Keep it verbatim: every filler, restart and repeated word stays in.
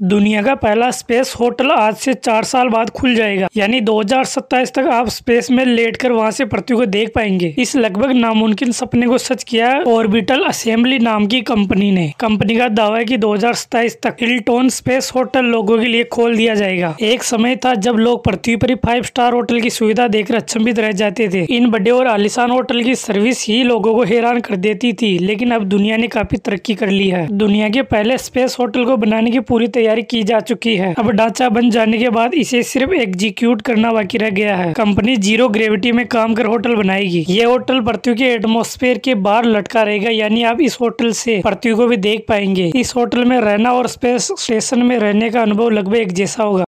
दुनिया का पहला स्पेस होटल आज से चार साल बाद खुल जाएगा, यानी दो हज़ार सत्ताईस तक आप स्पेस में लेटकर वहां से पृथ्वी को देख पाएंगे। इस लगभग नामुमकिन सपने को सच किया ऑर्बिटल असेंबली नाम की कंपनी ने। कंपनी का दावा है कि दो हज़ार सत्ताईस तक हिल्टन स्पेस होटल लोगों के लिए खोल दिया जाएगा। एक समय था जब लोग पृथ्वी पर फाइव स्टार होटल की सुविधा देखकर अचंभित रह जाते थे। इन बड़े और आलीशान होटल की सर्विस ही लोगों को हैरान कर देती थी, लेकिन अब दुनिया ने काफी तरक्की कर ली है। दुनिया के पहले स्पेस होटल को बनाने की पूरी तैयारी की जा चुकी है। अब ढांचा बन जाने के बाद इसे सिर्फ एग्जीक्यूट करना बाकी रह गया है। कंपनी जीरो ग्रेविटी में काम कर होटल बनाएगी। ये होटल पृथ्वी के एटमॉस्फेयर के बाहर लटका रहेगा, यानी आप इस होटल से पृथ्वी को भी देख पाएंगे। इस होटल में रहना और स्पेस स्टेशन में रहने का अनुभव लगभग एक जैसा होगा।